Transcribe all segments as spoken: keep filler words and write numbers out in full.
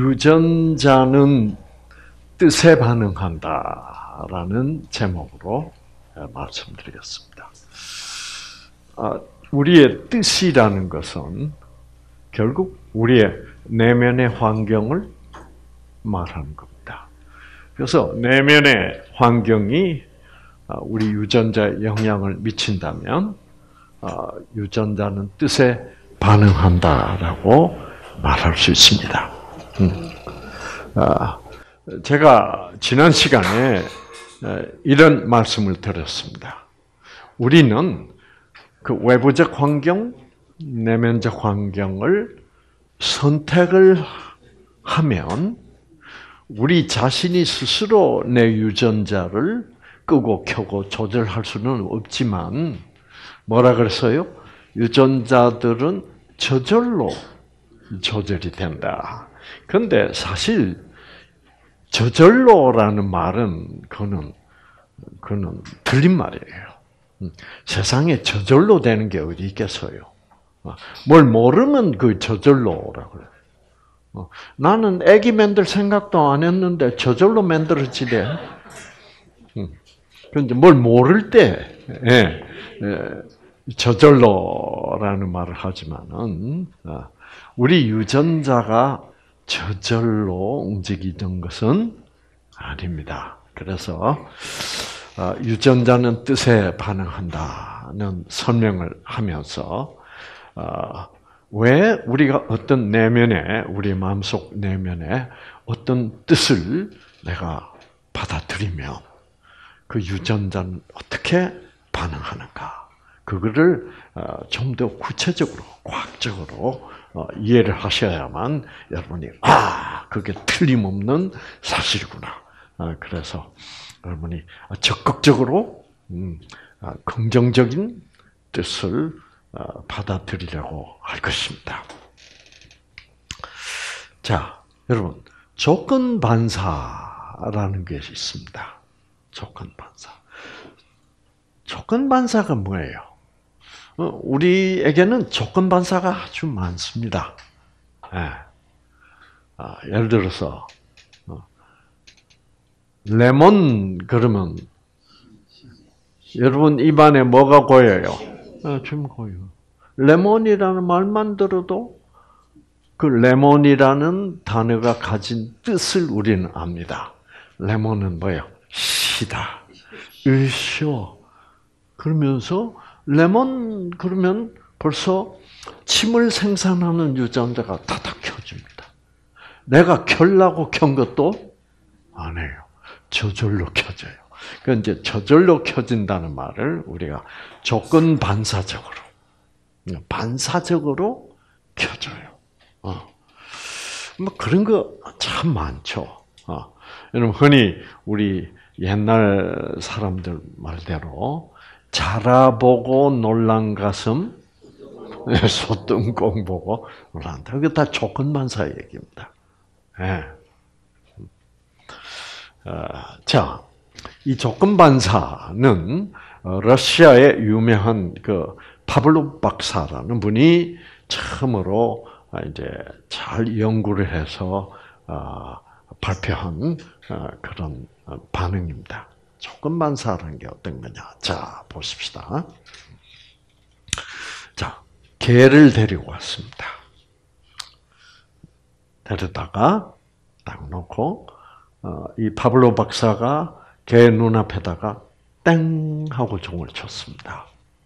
유전자는 뜻에 반응한다라는 제목으로 말씀드리겠습니다. 우리의 뜻이라는 것은 결국 우리의 내면의 환경을 말하는 겁니다. 그래서 내면의 환경이 우리 유전자에 영향을 미친다면 유전자는 뜻에 반응한다라고 말할 수 있습니다. 제가 지난 시간에 이런 말씀을 드렸습니다. 우리는 그 외부적 환경, 내면적 환경을 선택을 하면 우리 자신이 스스로 내 유전자를 끄고 켜고 조절할 수는 없지만 뭐라 그랬어요? 유전자들은 저절로 조절이 된다. 그런데 사실 저절로라는 말은 그는 그는 틀린 말이에요. 세상에 저절로 되는 게 어디 있겠어요? 뭘 모르면 그 저절로라고 그래요. 나는 애기 만들 생각도 안 했는데 저절로 만들어지대. 그런데 뭘 모를 때 예, 예, 저절로라는 말을 하지만은 우리 유전자가 저절로 움직이던 것은 아닙니다. 그래서 유전자는 뜻에 반응한다는 설명을 하면서 왜 우리가 어떤 내면에 우리 마음속 내면에 어떤 뜻을 내가 받아들이면 그 유전자는 어떻게 반응하는가 그거를 좀 더 구체적으로 과학적으로 이해를 하셔야만 여러분이 아 그게 틀림없는 사실이구나. 그래서 여러분이 적극적으로 긍정적인 뜻을 받아들이려고 할 것입니다. 자, 여러분 조건 반사라는 게 있습니다. 조건 반사. 조건 반사가 뭐예요? 우리에게는 조건 반사가 아주 많습니다. 예. 아, 예를 들어서 레몬 그러면 여러분 입안에 뭐가 고여요? 아, 좀 고여. 레몬이라는 말만 들어도 그 레몬이라는 단어가 가진 뜻을 우리는 압니다. 레몬은 뭐예요? 시다, 으쌰. 그러면서 레몬 그러면 벌써 침을 생산하는 유전자가 다닥 켜집니다. 내가 켜려고 켠 것도 아니에요. 저절로 켜져요. 그 이제 저절로 켜진다는 말을 우리가 조건 반사적으로, 반사적으로 켜져요. 어. 뭐 그런 거 참 많죠. 어. 여러분 흔히 우리 옛날 사람들 말대로 자라보고 놀란 가슴, 소똥공 보고 놀란다. 이게 다 조건 반사의 얘기입니다. 네. 어, 자, 이 조건 반사는 러시아의 유명한 그 파블로 박사라는 분이 처음으로 이제 잘 연구를 해서 어, 발표한 어, 그런 반응입니다. 조건 반사라는 게 어떤 거냐? 자, 보십시다. 자, 개를 데리고 왔습니다. 데려다가 딱 놓고 어, 이 파블로 박사가 개 눈앞에다가 땡 하고 종을 쳤습니다.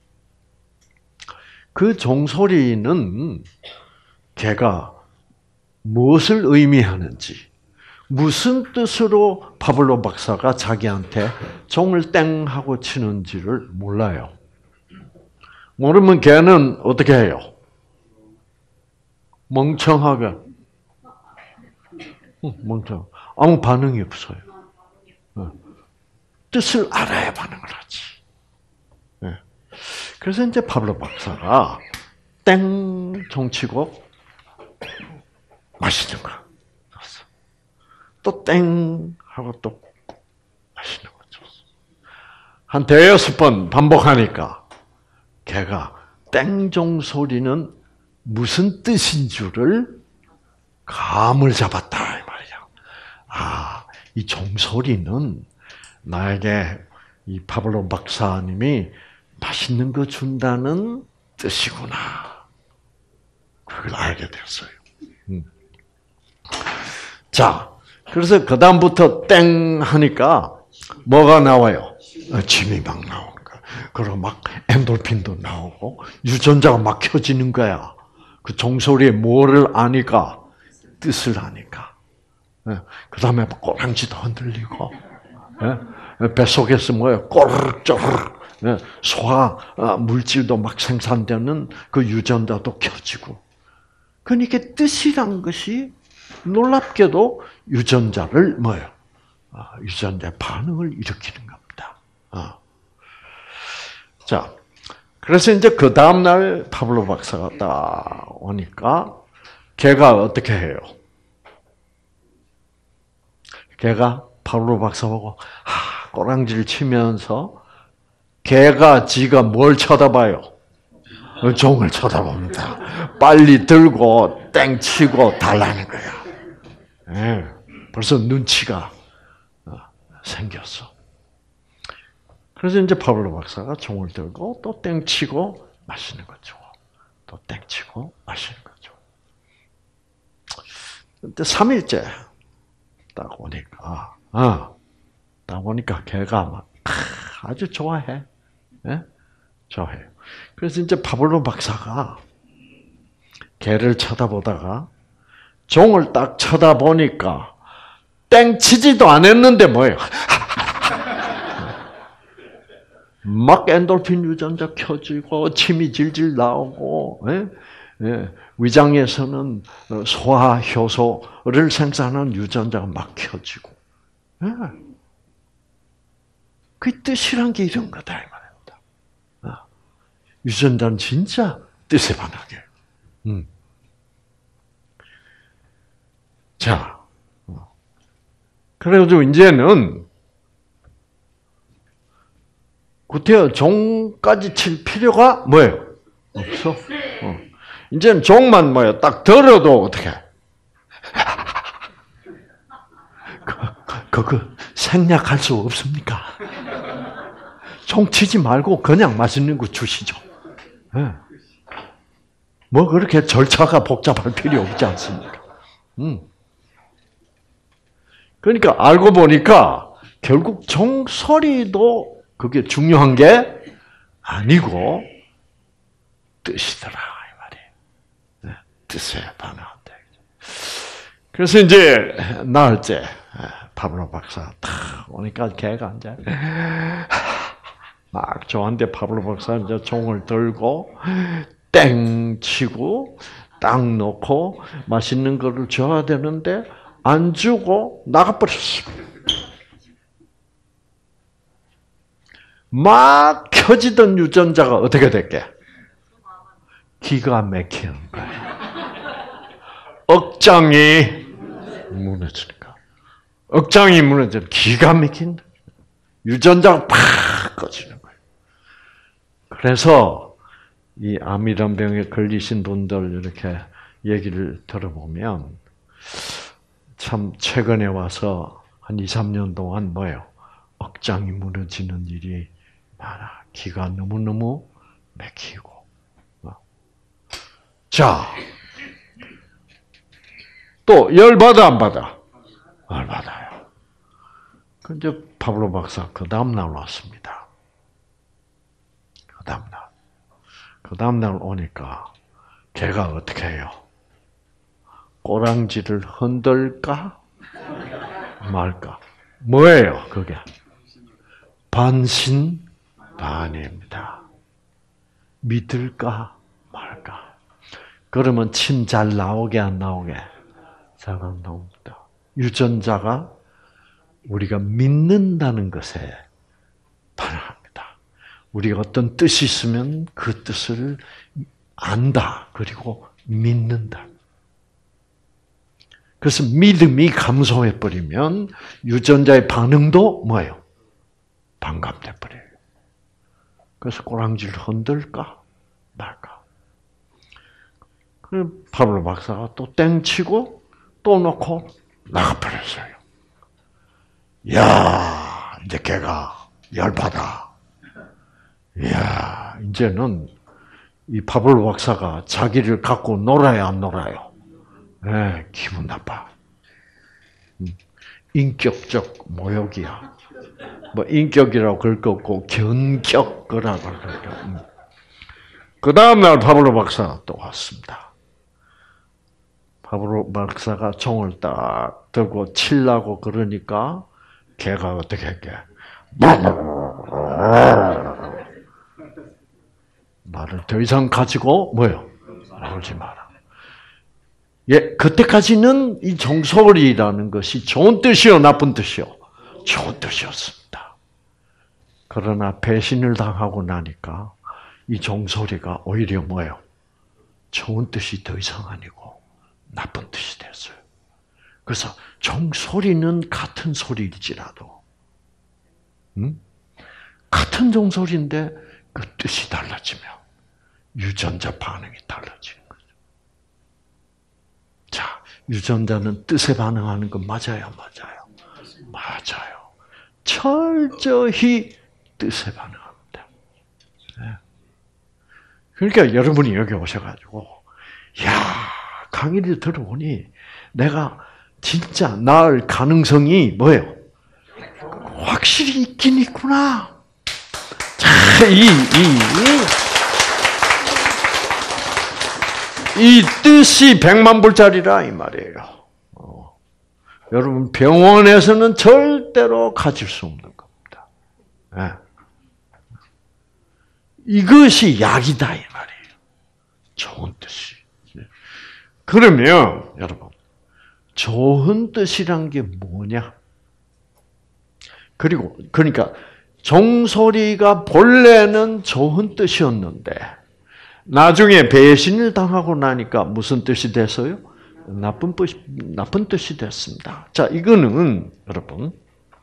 그 종소리는 개가 무엇을 의미하는지, 무슨 뜻으로 파블로 박사가 자기한테 종을 땡 하고 치는지를 몰라요. 모르면 개는 어떻게 해요? 멍청하게. 멍청. 아무 반응이 없어요. 뜻을 알아야 반응을 하지. 그래서 이제 파블로 박사가 땡 종치고 맛있는 거 줬어. 또 땡 하고 또 맛있는 거 줬어. 한 대여섯 번 반복하니까 걔가 땡종 소리는 무슨 뜻인 줄을 감을 잡았다. 아, 이 종소리는 나에게 이 파블로 박사님이 맛있는 거 준다는 뜻이구나. 그걸 알게 됐어요. 음. 자, 그래서 그 다음부터 땡 하니까 뭐가 나와요? 침이 막 나오는 거야. 그리고 막 엔돌핀도 나오고 유전자가 막 켜지는 거야. 그 종소리에 뭐를 아니까? 뜻을 아니까. 그 다음에 꼬랑지도 흔들리고, 뱃속에서 뭐예요? 꼬르륵쪼르륵 소화 물질도 막 생산되는 그 유전자도 켜지고. 그러니까 뜻이란 것이 놀랍게도 유전자를 뭐예요? 유전자 반응을 일으키는 겁니다. 자, 그래서 이제 그 다음 날 파블로 박사가 딱 오니까 걔가 어떻게 해요? 걔가 파블로 박사 보고 하, 꼬랑지를 치면서 걔가 지가 뭘 쳐다봐요? 종을 쳐다봅니다. 빨리 들고 땡 치고 달라는 거야. 네, 벌써 눈치가 생겼어. 그래서 이제 파블로 박사가 종을 들고 또 땡 치고 마시는 거죠. 또 땡 치고 마시는 거죠. 근데 삼 일째 딱 오니까, 아, 딱 오니까 걔가 막 아주 좋아해. 예? 좋아해요. 그래서 이제 파블로 박사가 걔를 쳐다보다가 종을 딱 쳐다보니까 땡 치지도 않았는데 뭐예요? 막 엔돌핀 유전자 켜지고 침이 질질 나오고, 예? 예. 위장에서는 소화 효소를 생산하는 유전자가 막 켜지고. 예. 그 뜻이란 게 이런 거다 이 말입니다. 유전자는 진짜 뜻에 반하게. 음. 자, 그래가지고 이제는 구태여 종까지 칠 필요가 뭐예요? 없어. 어. 이제는 종만 뭐예요? 딱 들어도 어떻게? 그, 그, 생략할 수 없습니까? 종 치지 말고 그냥 맛있는 거 주시죠. 네. 뭐 그렇게 절차가 복잡할 필요 없지 않습니까? 음. 그러니까 알고 보니까 결국 종소리도 그게 중요한 게 아니고 뜻이더라 이 말이에요. 네. 뜻에 반응한다. 그래서 이제 나흘째 파블로 박사 탁 오니까 걔가 이제 막 저한테 파블로 박사 이제 종을 들고 땡 치고 딱 놓고 맛있는 거를 줘야 되는데 안 주고 나가버렸어. 막 켜지던 유전자가 어떻게 됐게? 기가 막히는 거야. 억장이 무너지니까. 억장이 무너지면 기가 막힌 유전자가 팍 꺼지는 거예요. 그래서 이 암이란 병에 걸리신 분들 이렇게 얘기를 들어보면 참 최근에 와서 한 이, 삼 년 동안 뭐예요? 억장이 무너지는 일이 많아. 기가 너무너무 막히고. 자, 또 열받아 안 받아? 열받아요. 근데 파블로 박사 그 다음 날 왔습니다. 그 다음 날. 그 다음 날 오니까 걔가 어떻게 해요? 꼬랑지를 흔들까 말까? 뭐예요, 그게? 반신반의입니다. 믿을까 말까? 그러면 침 잘 나오게 안 나오게? 잘 안 나옵니다. 유전자가 우리가 믿는다는 것에 반응합니다. 우리가 어떤 뜻이 있으면 그 뜻을 안다. 그리고 믿는다. 그래서 믿음이 감소해버리면 유전자의 반응도 뭐예요? 반감돼버려요. 그래서 꼬랑지를 흔들까 말까. 그럼 파블로 박사가 또 땡치고 또 놓고 나가버렸어요. 야, 이제 걔가 열받아. 야, 이제는 이 파블로 박사가 자기를 갖고 놀아야 안 놀아요? 네, 기분 나빠. 인격적 모욕이야. 뭐 인격이라고 그럴 거 없고 견격 그라고 그래요. 그 다음날 파블로 박사가 또 왔습니다. 파블로 박사가 총을 딱 들고 치려고 그러니까 걔가 어떻게 했게? 말을 더 이상 가지고 뭐요? 나오지 마라. 예, 그때까지는 이 종소리라는 것이 좋은 뜻이요, 나쁜 뜻이요? 좋은 뜻이었습니다. 그러나 배신을 당하고 나니까 이 종소리가 오히려 뭐예요? 좋은 뜻이 더 이상 아니고 나쁜 뜻이 됐어요. 그래서 종소리는 같은 소리일지라도, 음? 같은 종소리인데 그 뜻이 달라지면 유전자 반응이 달라지는 거죠. 자, 유전자는 뜻에 반응하는 건 맞아요, 맞아요, 맞아요. 철저히 뜻에 반응합니다. 네. 그러니까 여러분이 여기 오셔가지고, 야, 강의를 들어보니 내가 진짜 나을 가능성이 뭐예요? 확실히 있긴 있구나. 자, 이, 이, 이, 이 뜻이 백만 불짜리라, 이 말이에요. 어. 여러분, 병원에서는 절대로 가질 수 없는 겁니다. 네. 이것이 약이다, 이 말이에요. 좋은 뜻이. 그러면, 여러분, 좋은 뜻이란 게 뭐냐? 그리고, 그러니까, 종소리가 본래는 좋은 뜻이었는데, 나중에 배신을 당하고 나니까 무슨 뜻이 됐어요? 나쁜 뜻, 나쁜 뜻이 됐습니다. 자, 이거는, 여러분,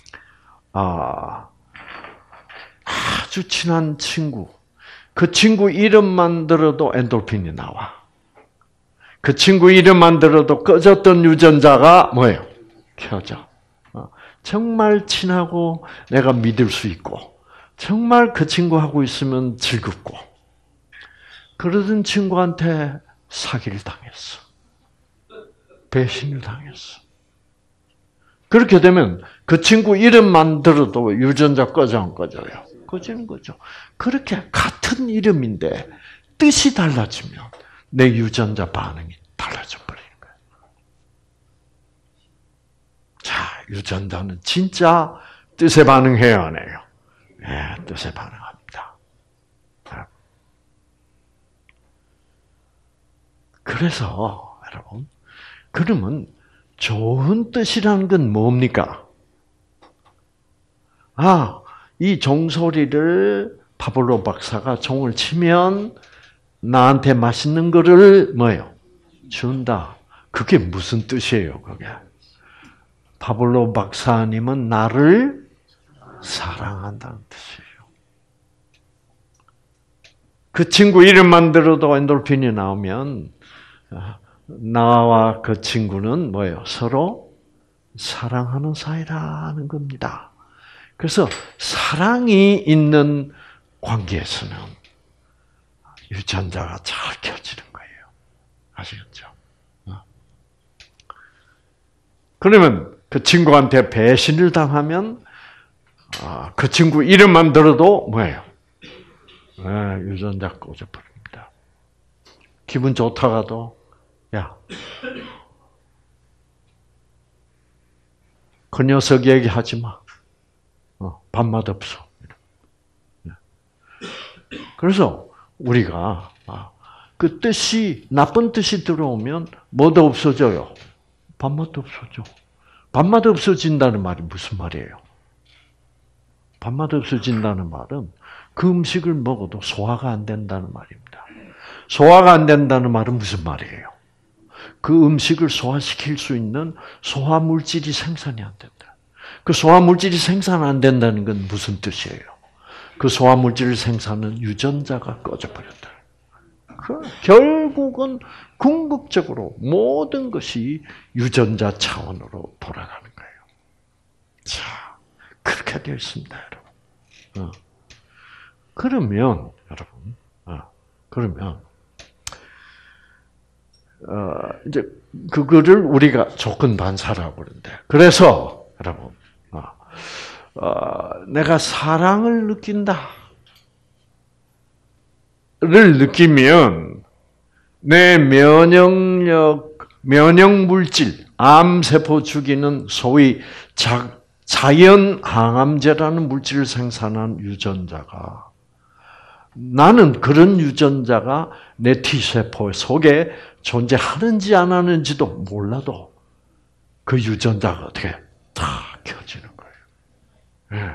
아, 아주 친한 친구, 그 친구 이름만 들어도 엔돌핀이 나와. 그 친구 이름만 들어도 꺼졌던 유전자가 뭐예요? 켜져. 정말 친하고 내가 믿을 수 있고 정말 그 친구하고 있으면 즐겁고 그러던 친구한테 사기를 당했어. 배신을 당했어. 그렇게 되면 그 친구 이름만 들어도 유전자 꺼져 안 꺼져요? 꺼지는 거죠. 그렇게 같은 이름인데 뜻이 달라지면 내 유전자 반응이 달라져 버리는 거예요. 자, 유전자는 진짜 뜻에 반응해요, 안 해요? 네, 뜻에 반응합니다. 그래서 여러분, 그러면 좋은 뜻이라는 건 뭡니까? 아, 이 종소리를 파블로 박사가 종을 치면 나한테 맛있는 거를 뭐예요? 준다. 그게 무슨 뜻이에요, 그게? 파블로 박사님은 나를 사랑한다는 뜻이에요. 그 친구 이름만 들어도 엔돌핀이 나오면 나와 그 친구는 뭐예요? 서로 사랑하는 사이라는 겁니다. 그래서 사랑이 있는 관계에서는 유전자가 잘 켜지는 거예요. 아시겠죠? 그러면 그 친구한테 배신을 당하면 그 친구 이름만 들어도 뭐예요? 유전자 꺼져버립니다. 기분 좋다가도 야, 그 녀석 얘기하지 마. 어, 밥맛 없어. 그래서 우리가 그 뜻이 나쁜 뜻이 들어오면 뭐도 없어져요. 밥맛도 없어져. 밥맛 없어진다는 말이 무슨 말이에요? 밥맛 없어진다는 말은 그 음식을 먹어도 소화가 안 된다는 말입니다. 소화가 안 된다는 말은 무슨 말이에요? 그 음식을 소화시킬 수 있는 소화 물질이 생산이 안 된다. 그 소화 물질이 생산 안 된다는 건 무슨 뜻이에요? 그 소화 물질을 생산하는 유전자가 꺼져버렸다. 그 결국은 궁극적으로 모든 것이 유전자 차원으로 돌아가는 거예요. 자, 그렇게 되어 있습니다, 여러분. 어. 그러면 여러분, 어. 그러면 어, 이제 그거를 우리가 조건 반사라고 그러는데, 그래서 여러분, 어, 어, 내가 사랑을 느낀다를 느끼면 내 면역력, 면역 물질, 암세포 죽이는 소위 자, 자연 항암제라는 물질을 생산한 유전자가, 나는 그런 유전자가 내 T세포 속에 존재하는지 안 하는지도 몰라도 그 유전자가 어떻게 다 켜지는 거예요. 네.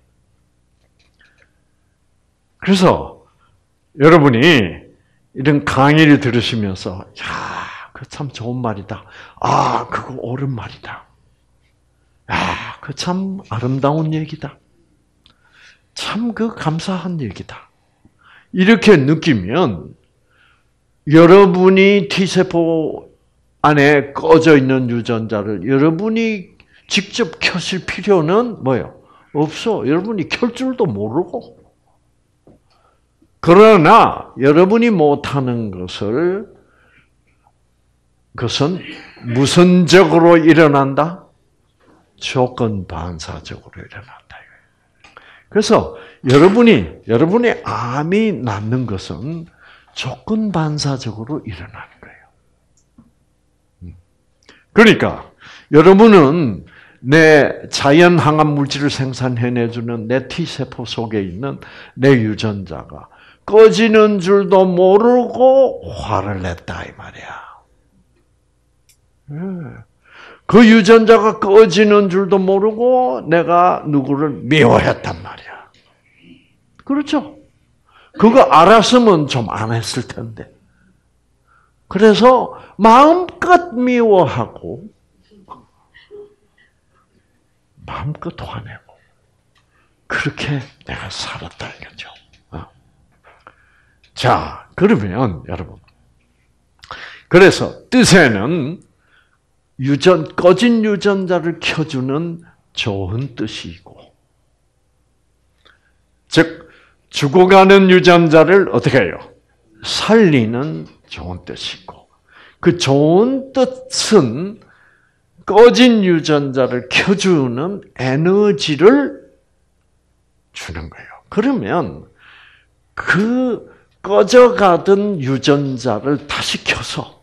그래서 여러분이 이런 강의를 들으시면서 야, 그 참 좋은 말이다. 아, 그거 옳은 말이다. 야, 그 참 아름다운 얘기다. 참 그 감사한 얘기다. 이렇게 느끼면 여러분이 T세포 안에 꺼져 있는 유전자를 여러분이 직접 켜실 필요는 뭐예요? 없어. 여러분이 켤 줄도 모르고. 그러나 여러분이 못하는 것을, 그것은 무선적으로 일어난다? 조건 반사적으로 일어난다. 그래서 여러분이, 여러분의 암이 낫는 것은 조건 반사적으로 일어나는 거예요. 그러니까 여러분은 내 자연 항암 물질을 생산해내주는 내 T세포 속에 있는 내 유전자가 꺼지는 줄도 모르고 화를 냈다 이 말이야. 그 유전자가 꺼지는 줄도 모르고 내가 누구를 미워했단 말이야. 그렇죠? 그거 알았으면 좀 안 했을 텐데. 그래서 마음껏 미워하고 마음껏 화내고 그렇게 내가 살았다 이거죠. 자, 그러면 여러분, 그래서 뜻에는 유전 꺼진 유전자를 켜주는 좋은 뜻이고, 즉 죽어가는 유전자를 어떻게 해요? 살리는 좋은 뜻이고, 그 좋은 뜻은 꺼진 유전자를 켜주는 에너지를 주는 거예요. 그러면 그 꺼져가던 유전자를 다시 켜서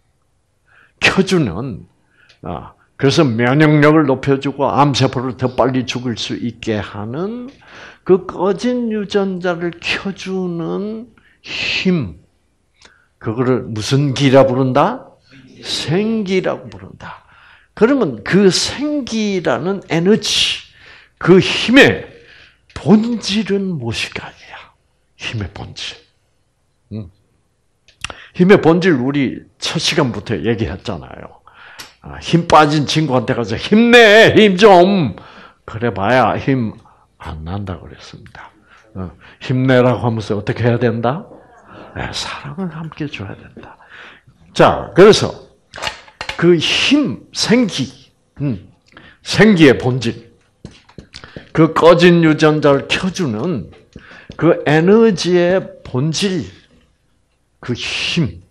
켜주는, 아, 그래서 면역력을 높여주고 암세포를 더 빨리 죽일 수 있게 하는 그 꺼진 유전자를 켜주는 힘, 그거를 무슨 기라 부른다? 생기라고 부른다. 그러면 그 생기라는 에너지, 그 힘의 본질은 무엇일까요? 힘의 본질. 음. 힘의 본질 우리 첫 시간부터 얘기했잖아요. 아, 힘 빠진 친구한테 가서 힘내, 힘 좀. 그래봐야 힘 안 난다 그랬습니다. 어, 힘내라고 하면서 어떻게 해야 된다? 네, 사랑을 함께 줘야 된다. 자, 그래서 그 힘, 생기, 음, 생기의 본질, 그 꺼진 유전자를 켜주는 그 에너지의 본질, 그 힘,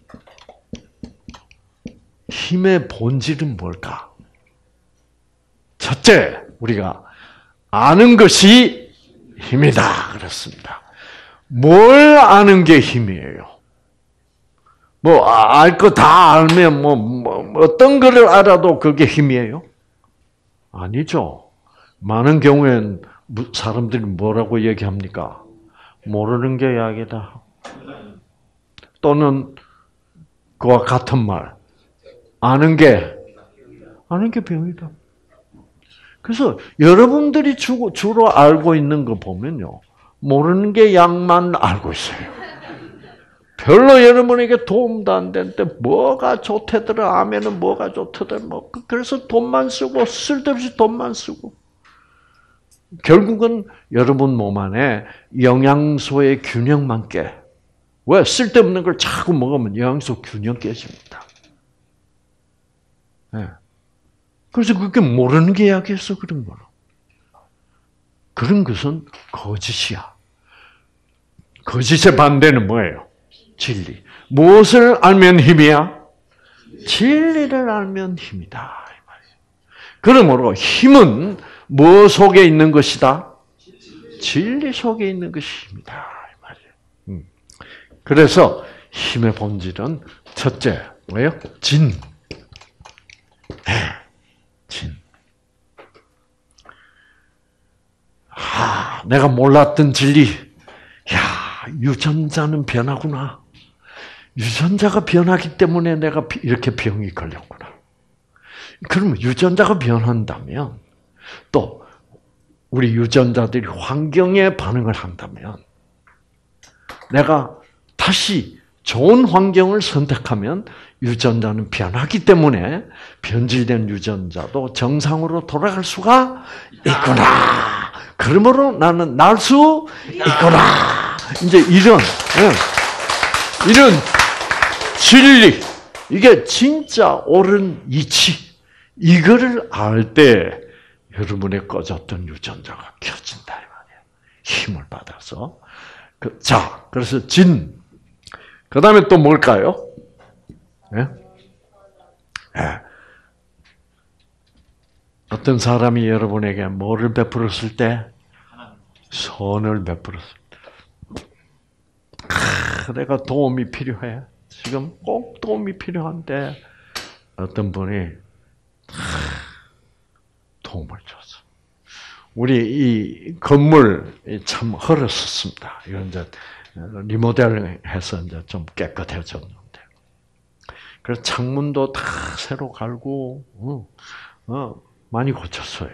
힘의 본질은 뭘까? 첫째, 우리가 아는 것이 힘이다 그랬습니다. 뭘 아는 게 힘이에요? 뭐 알 거 다 알면 뭐, 뭐 어떤 거를 알아도 그게 힘이에요? 아니죠. 많은 경우엔 사람들이 뭐라고 얘기합니까? 모르는 게 약이다. 또는 그와 같은 말. 아는 게, 아는 게 병이다. 그래서 여러분들이 주로, 주로 알고 있는 거 보면요. 모르는 게 약만 알고 있어요. 별로 여러분에게 도움도 안 되는데 뭐가 좋대더라 하면은 뭐가 좋대더라. 뭐 그래서 돈만 쓰고 쓸데없이 돈만 쓰고. 결국은 여러분 몸 안에 영양소의 균형만 깨. 왜? 쓸데없는 걸 자꾸 먹으면 영양소 균형 깨집니다. 네. 그래서 그게 모르는 게 약이었어 그런 거로. 그런 것은 거짓이야. 거짓의 반대는 뭐예요? 진리. 무엇을 알면 힘이야? 진리를 알면 힘이다. 그러므로 힘은 뭐 속에 있는 것이다? 진리 속에 있는 것이 힘이다. 그래서 힘의 본질은 첫째 뭐예요? 진. 진. 아, 내가 몰랐던 진리. 야, 유전자는 변하구나. 유전자가 변하기 때문에 내가 이렇게 병이 걸렸구나. 그러면 유전자가 변한다면 또 우리 유전자들이 환경에 반응을 한다면 내가 다시 좋은 환경을 선택하면 유전자는 변하기 때문에 변질된 유전자도 정상으로 돌아갈 수가 있구나. 그러므로 나는 날 수 있구나. 이제 이런 이런 진리, 이게 진짜 옳은 이치, 이거를 알 때 여러분의 꺼졌던 유전자가 켜진다 이 말이에요. 힘을 받아서. 그, 자, 그래서 진. 그 다음에 또 뭘까요? 네? 네. 어떤 사람이 여러분에게 뭐를 베풀었을 때? 선을 베풀었을 때. 아, 내가 도움이 필요해. 지금 꼭 도움이 필요한데 어떤 분이 도움을 줬어. 우리 이 건물 참 헐었었습니다. 이건 이제 리모델링해서 이제 좀 깨끗해졌는데, 그래서 창문도 다 새로 갈고 어, 어, 많이 고쳤어요.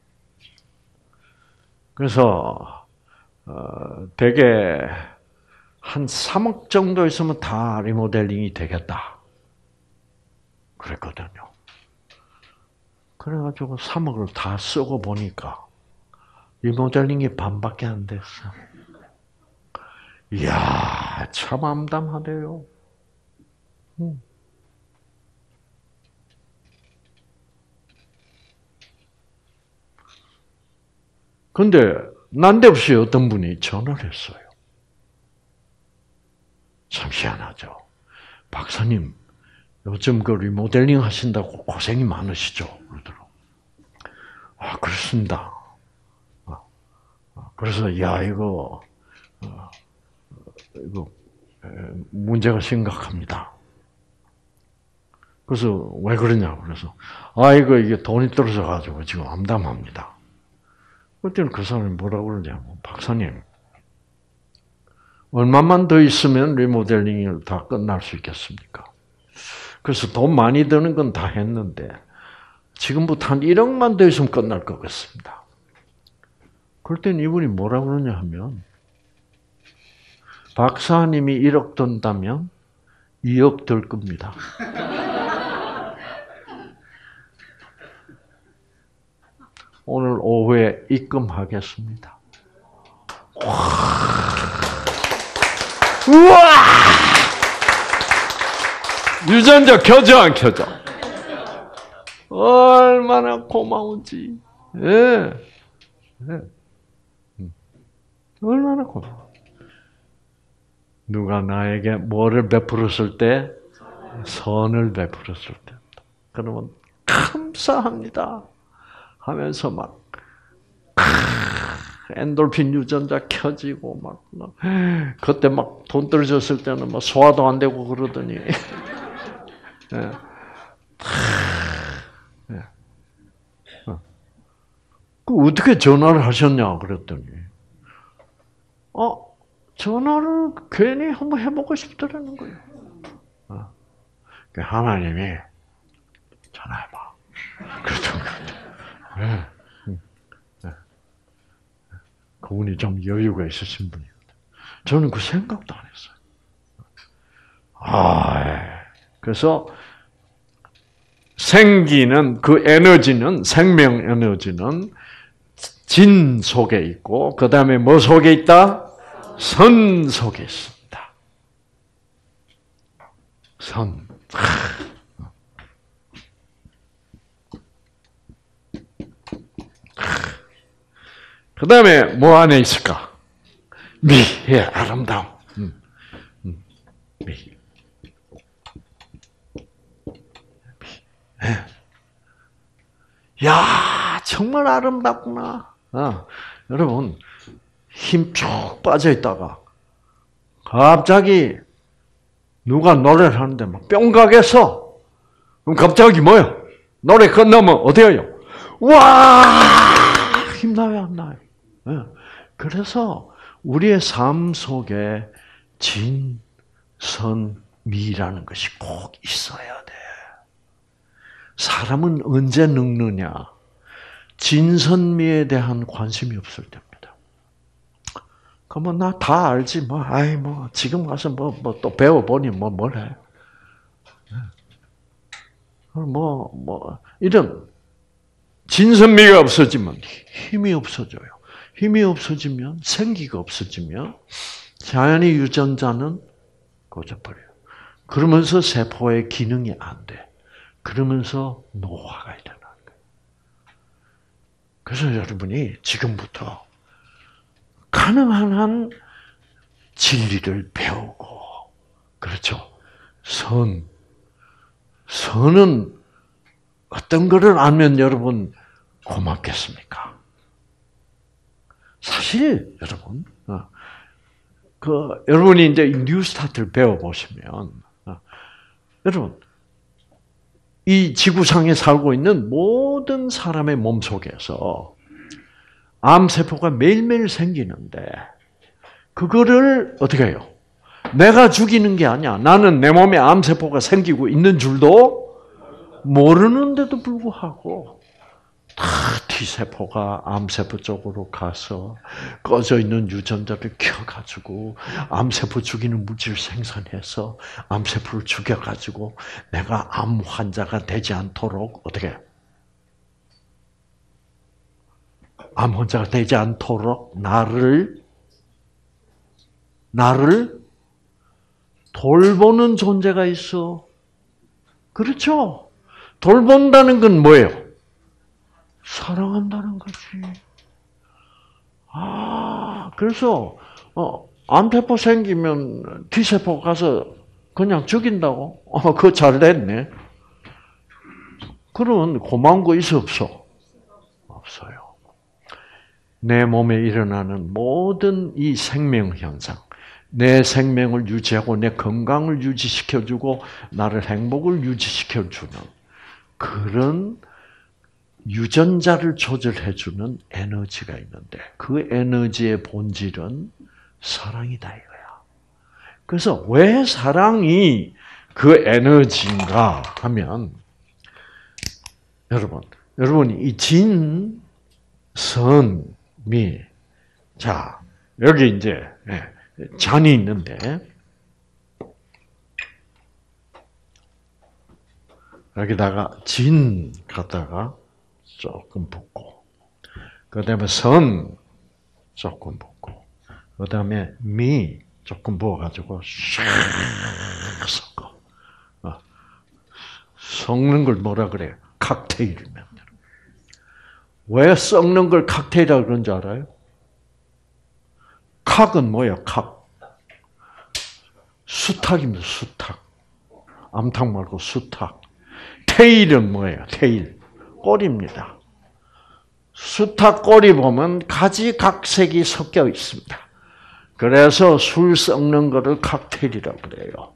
그래서 어, 되게 한 삼억 정도 있으면 다 리모델링이 되겠다. 그랬거든요. 그래가지고 삼억을 다 쓰고 보니까 리모델링이 반밖에 안 됐어. 이야, 참 암담하대요. 음. 근데 난데없이 어떤 분이 전화를 했어요. 참 희한하죠. 박사님, 요즘 그 리모델링 하신다고 고생이 많으시죠? 그러더라고요. 아, 그렇습니다. 그래서, 야, 이거, 이거, 문제가 심각합니다. 그래서, 왜 그러냐고. 그래서, 아, 이거, 이게 돈이 떨어져가지고 지금 암담합니다. 그때는 그 사람이 뭐라고 그러냐고. 박사님, 얼마만 더 있으면 리모델링이 다 끝날 수 있겠습니까? 그래서 돈 많이 드는 건 다 했는데 지금부터 한 일억만 더 있으면 끝날 것 같습니다. 그럴 땐 이분이 뭐라고 그러냐 하면, 박사님이 일억 든다면 이억 들 겁니다. 오늘 오후에 입금하겠습니다. 우와! 유전자 켜져 안 켜져? 얼마나 고마운지. 예. 예. 얼마나 고마워. 누가 나에게 뭐를 베풀었을 때? 선을 베풀었을 때. 그러면 감사합니다 하면서 막 엔돌핀 유전자 켜지고 막 그때 막 돈 떨어졌을 때는 막 소화도 안 되고 그러더니 예. 예. 그 어떻게 전화를 하셨냐 그랬더니, 어 전화를 괜히 한번 해보고 싶더라는 거예요. 어. 하나님이 전화해봐. 그랬던 거죠. 예. 예. 그분이 좀 여유가 있으신 분이거든요. 저는 그 생각도 안 했어요. 아, 예. 그래서 생기는 그 에너지는, 생명 에너지는 진 속에 있고, 그 다음에 뭐 속에 있다? 선 속에 있습니다. 선. 그 다음에 뭐 안에 있을까? 미, 예, 아름다움. 음, 음, 미. 예. 야, 정말 아름답구나. 어, 여러분, 힘 쭉 빠져 있다가 갑자기 누가 노래를 하는데 막 뿅각에서 그럼 갑자기 뭐요? 노래 끝나면 어떻게 해요? 와! 힘나요, 안 나요? 네. 그래서 우리의 삶 속에 진, 선, 미라는 것이 꼭 있어야 돼. 사람은 언제 늙느냐? 진선미에 대한 관심이 없을 때입니다. 그러면 나 다 알지 뭐, 아이 뭐 지금 가서 뭐 뭐 또 배워보니 뭐 뭘 해? 뭐 뭐 이런 진선미가 없어지면 힘이 없어져요. 힘이 없어지면 생기가 없어지면 자연의 유전자는 꺼져버려요. 그러면서 세포의 기능이 안 돼. 그러면서 노화가 일어나는 거예요. 그래서 여러분이 지금부터 가능한 한 진리를 배우고, 그렇죠? 선. 선은 어떤 것을 알면 여러분 고맙겠습니까? 사실 여러분, 그 여러분이 이제 뉴스타트를 배워 보시면, 여러분 이 지구상에 살고 있는 모든 사람의 몸 속에서 암세포가 매일매일 생기는데 그거를 어떻게 해요? 내가 죽이는 게 아니야. 나는 내 몸에 암세포가 생기고 있는 줄도 모르는데도 불구하고 다 T세포가 암세포 쪽으로 가서 꺼져 있는 유전자를 켜가지고 암세포 죽이는 물질을 생산해서 암세포를 죽여가지고 내가 암 환자가 되지 않도록 어떻게 해요? 암 환자가 되지 않도록 나를 나를 돌보는 존재가 있어. 그렇죠? 돌본다는 건 뭐예요? 사랑한다는 거지. 아, 그래서 어, 암세포 생기면 T세포 가서 그냥 죽인다고? 어, 그거 잘 됐네. 그러면 고마운 거 있어 없어? 없어요. 내 몸에 일어나는 모든 이 생명 현상, 내 생명을 유지하고 내 건강을 유지시켜주고 나를 행복을 유지시켜주는 그런 유전자를 조절해주는 에너지가 있는데 그 에너지의 본질은 사랑이다 이거야. 그래서 왜 사랑이 그 에너지인가 하면 여러분, 여러분이 이 진, 선, 미, 자 여기 이제 잔이 있는데 여기다가 진 갖다가 조금 붓고, 그 다음에 선 조금 붓고, 그 다음에 미 조금 부어가지고 샥 섞어. 어. 섞는 걸 뭐라 그래요? 칵테일을 만들어. 왜 섞는 걸 칵테일이라고 그런 줄 알아요? 칵은 뭐예요? 칵. 수탉입니다. 수탉. 암탉 말고 수탉. 테일은 뭐예요? 테일. 꼬리입니다. 수탉 꼬리 보면 가지각색이 섞여 있습니다. 그래서 술 섞는 거를 칵테일이라고 그래요.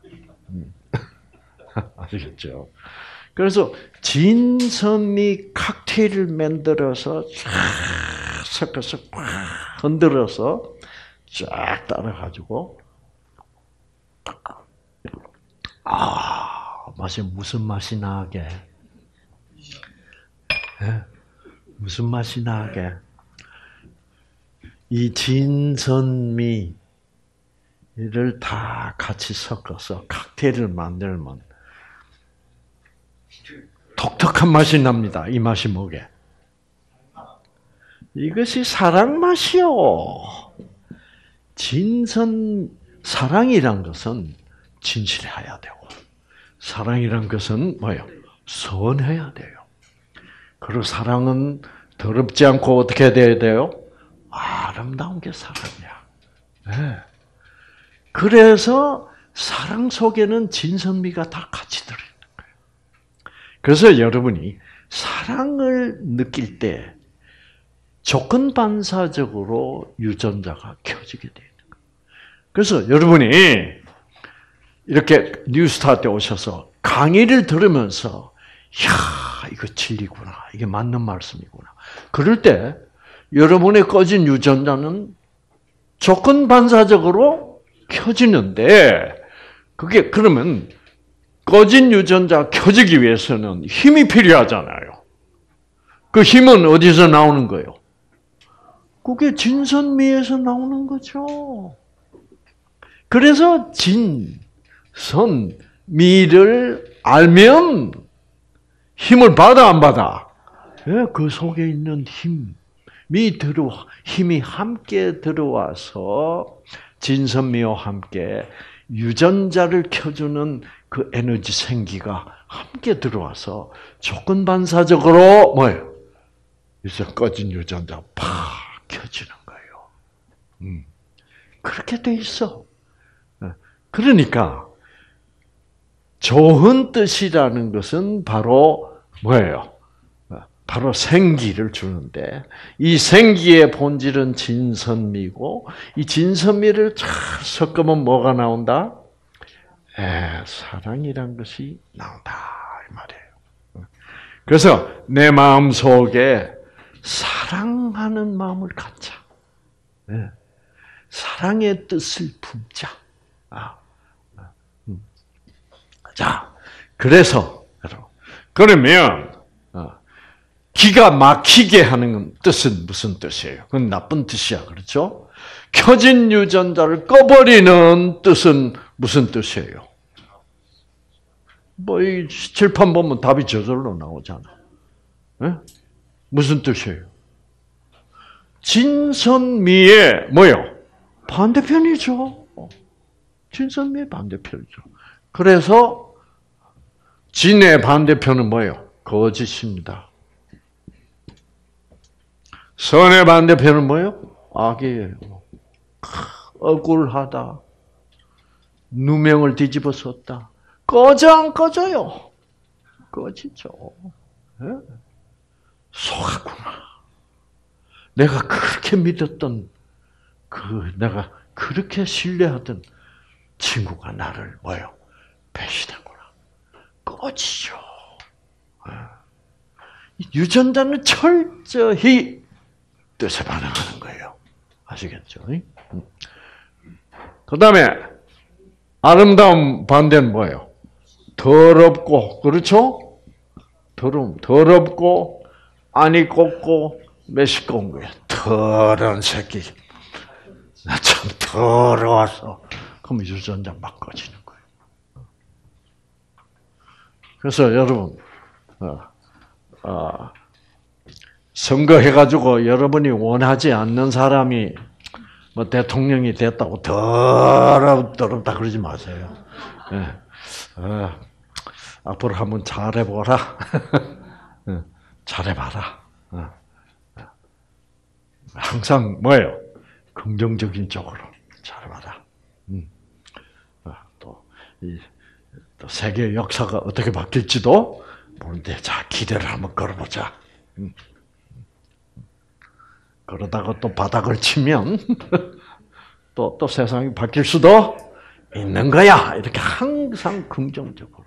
아시겠죠? 그래서 진선미 칵테일을 만들어서 쫙 섞어서 꽉 흔들어서 쫙 따라가지고 아 맛이 무슨 맛이 나게? 네? 무슨 맛이 나게? 이 진선미를 다 같이 섞어서 칵테일을 만들면 독특한 맛이 납니다. 이 맛이 뭐게? 이것이 사랑 맛이요. 진선, 사랑이란 것은 진실해야 되고, 사랑이란 것은 뭐예요? 선해야 돼요. 그리고 사랑은 더럽지 않고 어떻게 돼야 돼요? 아름다운 게 사랑이야. 네. 그래서 사랑 속에는 진선미가 다 같이 들어있는 거예요. 그래서 여러분이 사랑을 느낄 때 조건 반사적으로 유전자가 켜지게 되는 거예요. 그래서 여러분이 이렇게 뉴스타 때 오셔서 강의를 들으면서 야, 이거 진리구나. 이게 맞는 말씀이구나. 그럴 때 여러분의 꺼진 유전자는 조건 반사적으로 켜지는데 그게 그러면 꺼진 유전자 켜지기 위해서는 힘이 필요하잖아요. 그 힘은 어디서 나오는 거예요? 그게 진선미에서 나오는 거죠. 그래서 진선미를 알면 힘을 받아 안 받아? 네, 그 속에 있는 힘이 들어 힘이 함께 들어와서 진선미와 함께 유전자를 켜주는 그 에너지 생기가 함께 들어와서 조건 반사적으로 뭐예요? 이제 꺼진 유전자 팍 켜지는 거예요. 음. 그렇게 돼 있어. 그러니까 좋은 뜻이라는 것은 바로 뭐예요? 바로 생기를 주는데 이 생기의 본질은 진선미고 이 진선미를 잘 섞으면 뭐가 나온다? 에, 사랑이란 것이 나온다 이 말이에요. 그래서 내 마음 속에 사랑하는 마음을 갖자. 네. 사랑의 뜻을 품자. 아. 음. 자, 그래서 여러분, 그러면 어, 기가 막히게 하는 뜻은 무슨 뜻이에요? 그건 나쁜 뜻이야, 그렇죠? 켜진 유전자를 꺼버리는 뜻은 무슨 뜻이에요? 뭐 이 칠판 보면 답이 저절로 나오잖아. 네? 무슨 뜻이에요? 진선미의 뭐요? 반대편이죠. 진선미의 반대편이죠. 그래서 진의 반대편은 뭐예요? 거짓입니다. 선의 반대편은 뭐예요? 악이에요. 억울하다. 누명을 뒤집어 썼다. 꺼져 안 꺼져요? 꺼지죠. 네? 속았구나. 내가 그렇게 믿었던 그 내가 그렇게 신뢰하던 친구가 나를 뭐요? 배신했구나. 꺼지죠. 유전자는 철저히 뜻에 반응하는 거예요. 아시겠죠? 그 다음에 아름다운 반대는 뭐예요? 더럽고 그렇죠? 더러움, 더럽고 안이 곱고 메시꺼운 거예요. 더러운 새끼. 나 참 더러워서. 그럼 유전자 막 꺼지는 거예요. 그래서 여러분, 어, 어, 선거해가지고 여러분이 원하지 않는 사람이 뭐 대통령이 됐다고 더럽, 더럽다 그러지 마세요. 네. 어, 앞으로 한번 잘해보라. 잘해봐라. 어. 항상 뭐예요? 긍정적인 쪽으로 잘해봐라. 음. 어, 또, 이, 또 세계 역사가 어떻게 바뀔지도 모르는데, 자, 기대를 한번 걸어보자. 음. 그러다가 또 바닥을 치면 또, 또 세상이 바뀔 수도 있는 거야. 이렇게 항상 긍정적으로.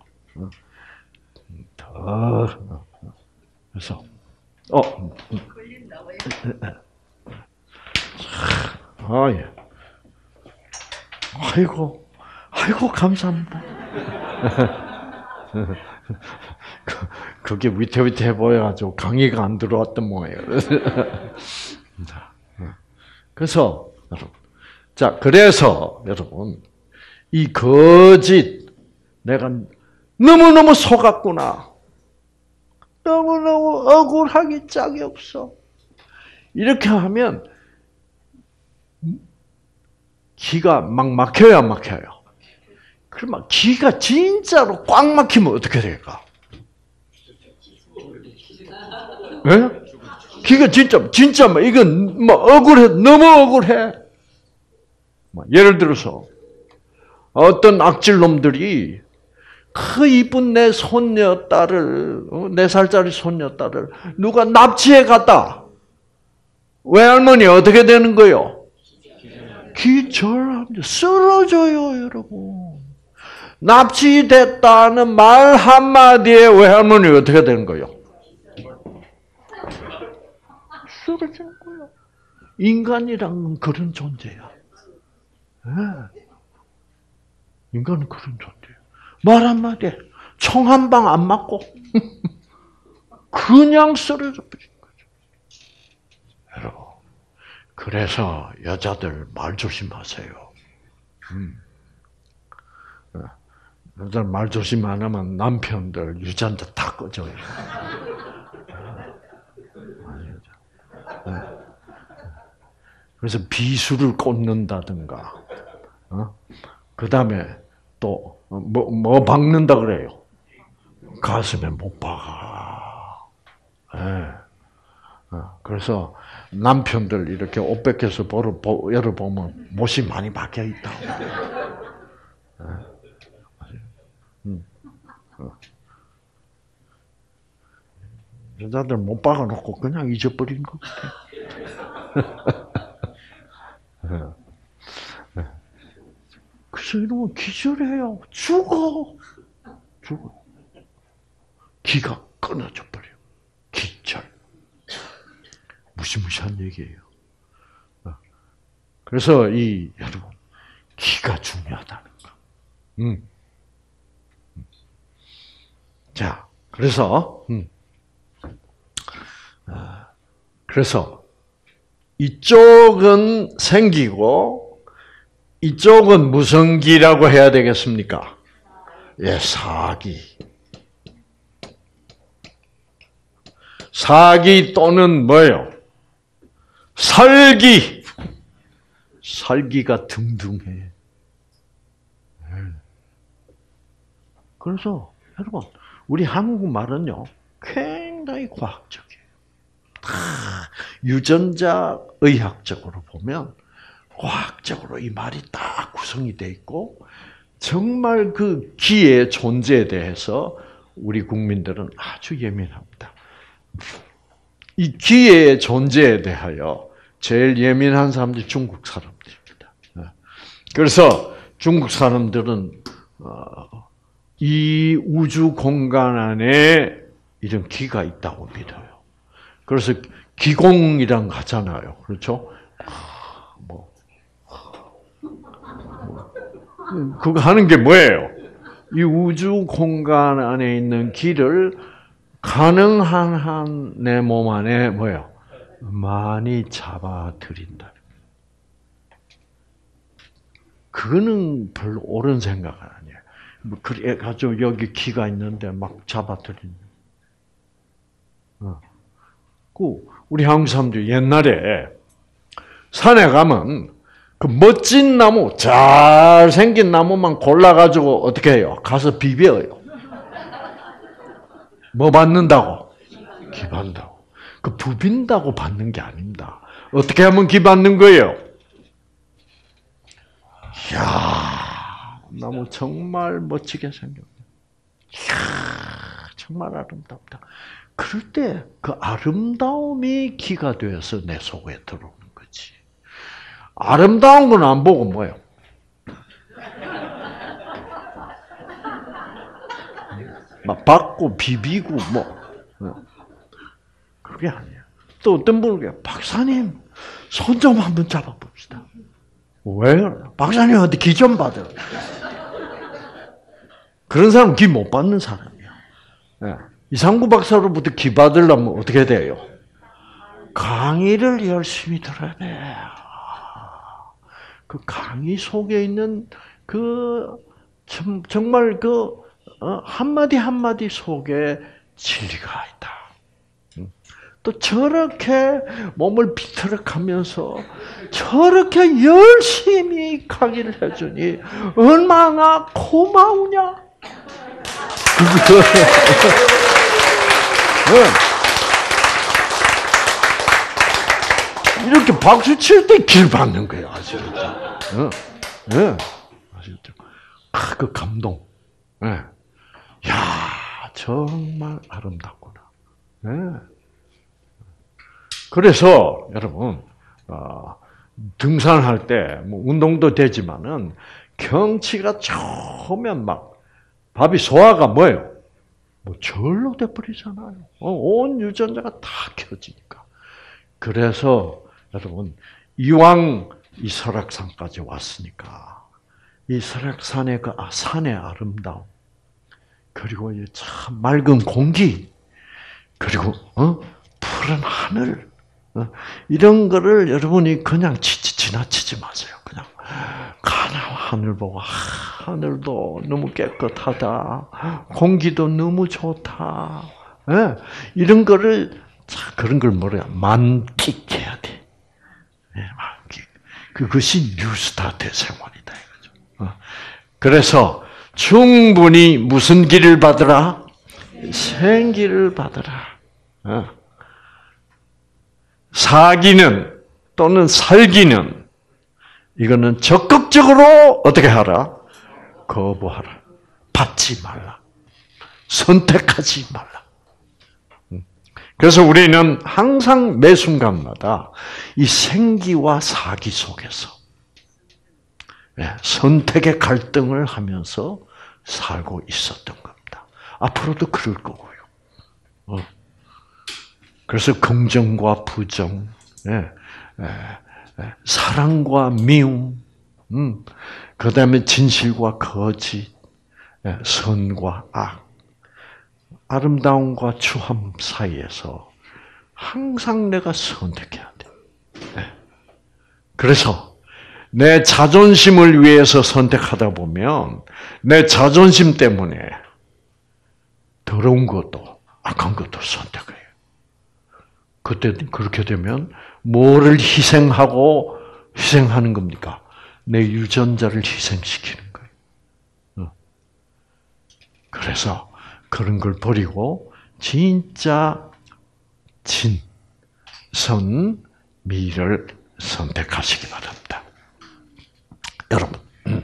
더, 그래서, 어, 아, 예. 아이고, 아이고, 감사합니다. 그게 위태위태해 보여가지고 강의가 안 들어왔던 모양이에요. 그래서, 여러분. 자, 그래서, 여러분. 이 거짓, 내가 너무너무 속았구나. 너무너무 억울하기 짝이 없어. 이렇게 하면, 기가 막 막혀야 막혀요. 그러면 기가 진짜로 꽉 막히면 어떻게 될까? 네? 기가 진짜 진짜 뭐 이건 뭐 억울해 너무 억울해. 뭐 예를 들어서 어떤 악질 놈들이 그 이쁜 내 손녀 딸을 네 살짜리 손녀 딸을 누가 납치해 갔다. 외할머니 어떻게 되는 거요? 기절합니다. 쓰러져요, 여러분. 납치됐다는 말 한마디에 외할머니 어떻게 되는 거요? 쓰러지는 거예요. 인간이란 그런 존재야. 네. 인간은 그런 존재야. 말 한마디에 총 한 방 안 맞고 그냥 쓰러져 버린 거죠. 여러분, 그래서 여자들 말 조심하세요. 음. 여자들 말 조심 안 하면 남편들, 유전자 다 꺼져요. 그래서 비수를 꽂는다든가, 어? 그 다음에 또, 뭐, 뭐 박는다 그래요? 가슴에 못 박아. 네. 어, 그래서 남편들 이렇게 옷 벗겨서 보러, 열어보면 못이 많이 박혀 있다. 네. 음. 어. 여자들 못 박아놓고 그냥 잊어버린 것 같아. 그래서 이러면 기절해요. 죽어. 죽어. 기가 끊어져 버려. 기절. 무시무시한 얘기예요. 그래서 이 여러분 기가 중요하다는 거. 음. 자, 그래서 음. 아, 그래서 이쪽은 생기고 이쪽은 무슨 기라고 해야 되겠습니까? 예, 사기. 사기 또는 뭐예요? 살기. 살기가 등등해. 그래서 여러분, 우리 한국말은요, 굉장히 과학적이에요. 다 유전자 의학적으로 보면 과학적으로 이 말이 딱 구성이 돼 있고 정말 그 기의 존재에 대해서 우리 국민들은 아주 예민합니다. 이 기의 존재에 대하여 제일 예민한 사람들이 중국 사람들입니다. 그래서 중국 사람들은 이 우주 공간 안에 이런 기가 있다고 믿어요. 그래서 기공이란 거 하잖아요. 그렇죠? 뭐, 그거 하는 게 뭐예요? 이 우주 공간 안에 있는 기를 가능한 한 내 몸 안에 뭐예요? 많이 잡아들인다. 그거는 별로 옳은 생각은 아니에요. 뭐 그래 가지고 여기 기가 있는데 막 잡아들인. 어. 그 우리 한국 사람들 옛날에 산에 가면 그 멋진 나무, 잘 생긴 나무만 골라가지고 어떻게 해요? 가서 비벼요. 뭐 받는다고? 기 받는다고. 그 부빈다고 받는 게 아닙니다. 어떻게 하면 기 받는 거예요? 이야, 나무 정말 멋지게 생겼네. 이야, 정말 아름답다. 그럴 때 그 아름다움이 기가 되어서 내 속에 들어오는 거지. 아름다운 건 안 보고 뭐예요? 막 받고 비비고 뭐 그게 아니에요. 또 어떤 분은 박사님 손 좀 한번 잡아봅시다. 왜요? 박사님한테 기 좀 받아요. 그런 사람은 기 못 받는 사람이야. 네. 이상구 박사로부터 기 받으려면 어떻게 돼요? 강의를 열심히 들어야 돼. 그 강의 속에 있는 그 정말 그 한마디 한마디 속에 진리가 있다. 또 저렇게 몸을 비틀어가면서 저렇게 열심히 강의를 해주니 얼마나 고마우냐. 이렇게 박수 칠 때 길 받는 거예요. 아시겠죠? 어, 네. 아시겠죠? 아, 그 감동. 네. 야, 정말 아름답구나. 네. 그래서 여러분 어, 등산할 때 뭐 운동도 되지만은 경치가 좋으면 막 밥이 소화가 뭐예요? 뭐 절로 돼버리잖아요. 어, 온 유전자가 다 켜지니까. 그래서 여러분 이왕 이 설악산까지 왔으니까 이 설악산의 그 산의 아름다움 그리고 이 참 맑은 공기 그리고 어? 푸른 하늘 어? 이런 거를 여러분이 그냥 지, 지나치지 마세요. 그냥 가나 하늘 보고 하늘도 너무 깨끗하다. 공기도 너무 좋다. 네? 이런 거를 그런 걸 뭐래요? 만끽해야 돼. 네, 만끽. 그것이 뉴스타트의 생활이다 이거죠. 어? 그래서 충분히 무슨 길을 받으라? 생기를 받으라. 어? 사기는 또는 살기는 이거는 적극적으로 어떻게 하라? 거부하라. 받지 말라. 선택하지 말라. 그래서 우리는 항상 매 순간마다 이 생기와 사기 속에서 선택의 갈등을 하면서 살고 있었던 겁니다. 앞으로도 그럴 거고요. 그래서 긍정과 부정, 사랑과 미움, 그 다음에 진실과 거짓, 선과 악, 아름다움과 추함 사이에서 항상 내가 선택해야 돼. 그래서 내 자존심을 위해서 선택하다 보면 내 자존심 때문에 더러운 것도 악한 것도 선택해요. 그때 그렇게 되면 뭐를 희생하고 희생하는 겁니까? 내 유전자를 희생시키는 거예요. 그래서 그런 걸 버리고 진짜 진, 선, 미를 선택하시기 바랍니다. 여러분,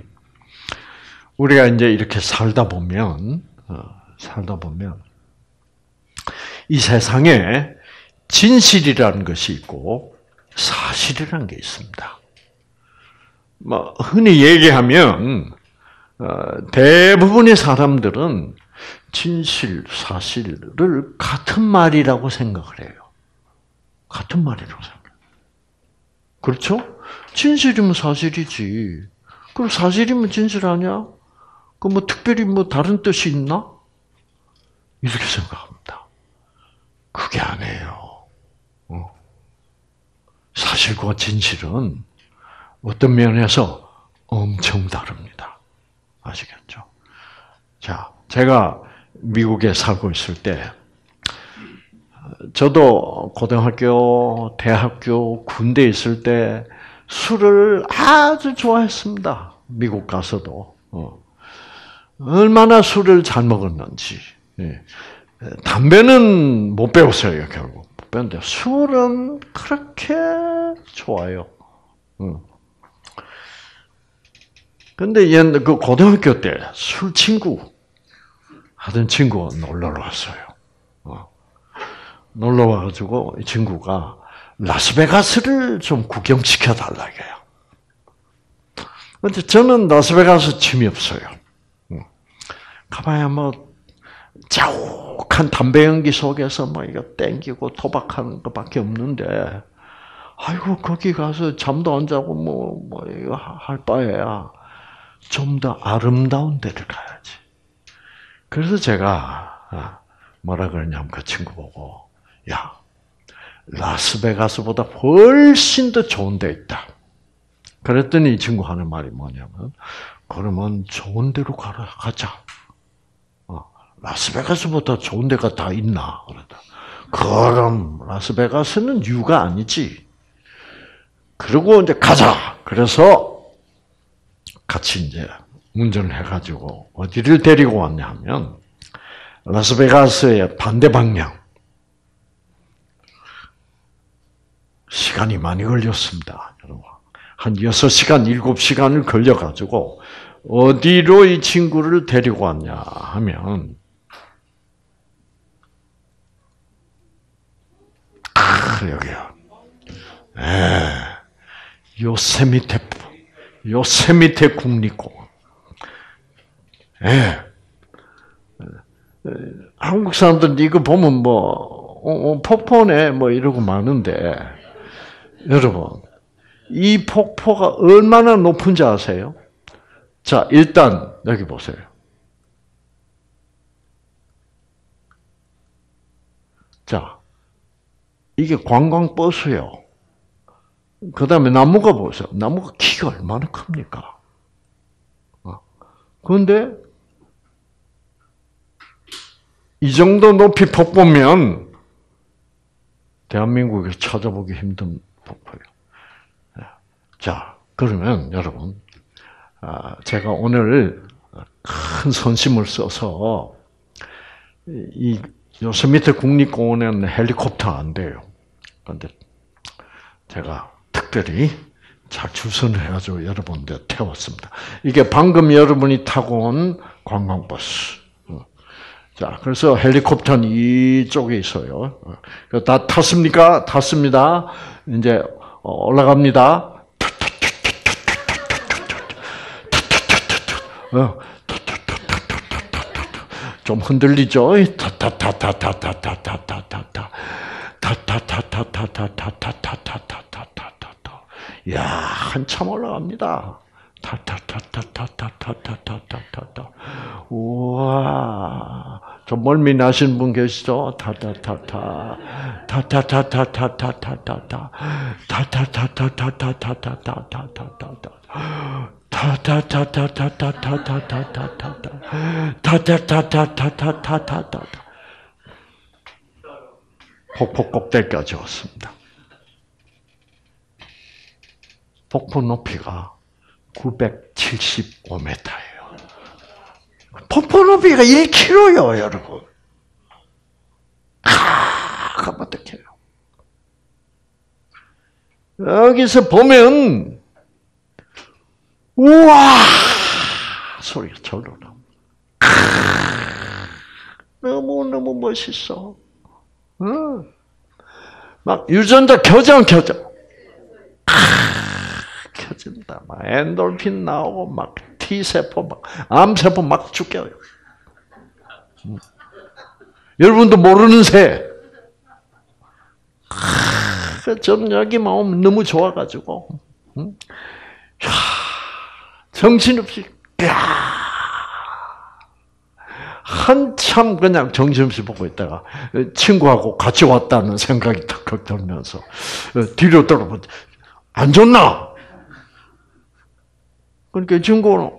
우리가 이제 이렇게 살다 보면, 살다 보면 이 세상에 진실이라는 것이 있고 사실이라는 게 있습니다. 뭐 흔히 얘기하면 대부분의 사람들은 진실, 사실을 같은 말이라고 생각을 해요. 같은 말이라고 생각해요. 그렇죠? 진실이면 사실이지. 그럼 사실이면 진실 아니야? 그럼 뭐 특별히 뭐 다른 뜻이 있나? 이렇게 생각합니다. 그게 아니에요. 사실과 진실은 어떤 면에서 엄청 다릅니다. 아시겠죠? 자, 제가 미국에 살고 있을 때, 저도 고등학교, 대학교, 군대 있을 때 술을 아주 좋아했습니다. 미국 가서도. 어. 얼마나 술을 잘 먹었는지. 예. 담배는 못 배웠어요, 결국. 못 배웠는데 술은 그렇게 좋아요. 응. 근데 옛, 그 고등학교 때 술 친구 하던 친구가 놀러 왔어요. 어. 놀러 와가지고 이 친구가 라스베가스를 좀 구경시켜 달라고 해요. 근데 저는 라스베가스 취미 없어요. 응. 가봐야 뭐 자욱한 담배 연기 속에서 뭐 이거 땡기고 도박하는 것밖에 없는데, 아이고 거기 가서 잠도 안 자고 뭐 뭐 이거 할 바에야 좀 더 아름다운 데를 가야지. 그래서 제가 뭐라 그러냐면 그 친구 보고, 야, 라스베가스보다 훨씬 더 좋은 데 있다. 그랬더니 이 친구 하는 말이 뭐냐면, 그러면 좋은 데로 가라 가자. 라스베가스보다 좋은 데가 다 있나? 그러다. 그럼 라스베가스는 유가 아니지. 그리고 이제 가자. 그래서 같이 이제 운전을 해가지고 어디를 데리고 왔냐 하면 라스베가스의 반대 방향. 시간이 많이 걸렸습니다. 여러분. 한 여섯 시간, 일곱 시간을 걸려가지고, 어디로 이 친구를 데리고 왔냐 하면, 아, 여기요. 에, 요세미테, 요세미테 국립공원. 예. 한국 사람들은 이거 보면 뭐, 어, 폭포네, 뭐 이러고 마는데, 여러분, 이 폭포가 얼마나 높은지 아세요? 자, 일단, 여기 보세요. 자, 이게 관광버스요. 그 다음에 나무가 보세요. 나무가 키가 얼마나 큽니까? 그런데, 이 정도 높이 폭포면, 대한민국에 찾아보기 힘든 폭포예요. 자, 그러면 여러분, 제가 오늘 큰 선심을 써서 이 요세미테 국립공원에는 헬리콥터 안 돼요. 그런데 제가 특별히 잘 주선을 해가지고 여러분들 태웠습니다. 이게 방금 여러분이 타고 온 관광버스. 자, 그래서 헬리콥터는 이쪽에 있어요. 다 탔습니까? 탔습니다. 이제 올라갑니다. 좀 흔들리죠? 타타타타타타타타타타타 타타타타타타타타타타타타 야, 한참 올라갑니다. 타타타타타타타타타타타 우와, 좀 멀미 나신 분 계시죠? 타타타타 타타타타타타타타타 타타타타타타타타타타타 타타타타타타타타타타타 타타타타타타타타타 폭포 꼭대기까지 왔습니다. 폭포 높이가 구백칠십오 미터예요. 폭포 높이가 일 킬로미터예요, 여러분. 아, 그럼 어떡해요? 여기서 보면 우와! 소리가 절로 나. 너무너무 멋있어. 응. 막 유전자 켜져 안 켜져? 켜진다. 막 엔돌핀 나오고 막 T세포 막 암세포 막 죽여요. 응. 여러분도 모르는 새. 저는 여기만 오면 너무 좋아가지고. 응? 정신없이 야 한참 그냥 정신없이 보고 있다가 친구하고 같이 왔다는 생각이 탁 들면서 뒤로 돌아보지 안 좋나? 그러니까 친구는